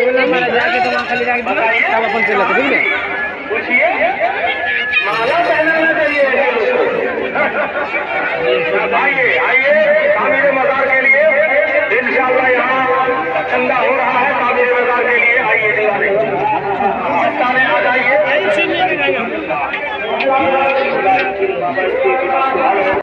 जाके तो वहाँ खाली रख दो तब अपन चले ठीक है। पूछिए माला पहनाना चाहिए आइए आइए तामीर मज़ार के लिए इंशाअल्लाह यहाँ चंदा हो रहा है तामीर मज़ार के लिए। आइए दीवाने आ जाइए।